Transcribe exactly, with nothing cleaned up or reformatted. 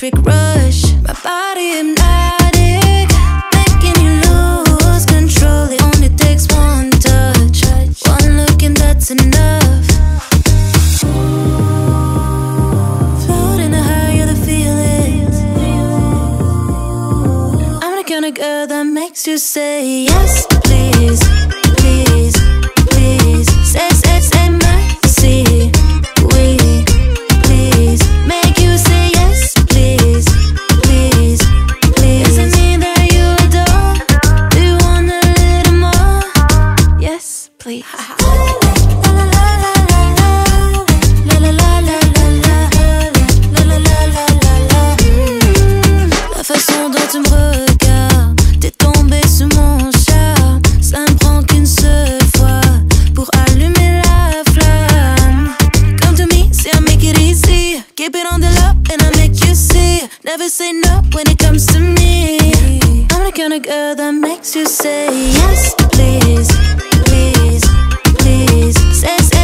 electric rush. My body hypnotic, making you lose control. It only takes one touch, one look and that's enough. Floating high, you're the feeling. I'm the kind of girl that makes you say yes, please, please, please. Say, say, say, mercy, we, please. Make you say yes, please, please, please. Does it mean that you adore? Do you want a little more? Yes, please. La façon dont tu me regardes, t'es tombé sous mon charme. Ça me prend qu'une seule fois pour allumer la flamme. Come to me, say I make it easy. Keep it on the low and I make you see. Never say no when it comes to me. I'm the kind of girl that makes you say yes, please, please, please. Say, say